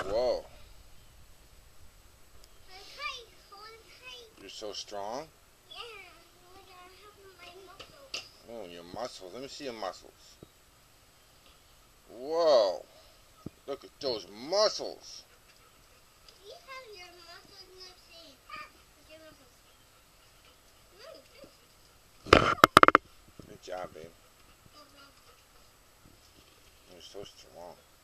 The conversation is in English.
Whoa. You're so strong? Yeah, like I have my muscles. Oh, your muscles. Let me see your muscles. Whoa. Look at those muscles. You have your muscles, let's see. Your muscles. Good job, babe. You're so strong.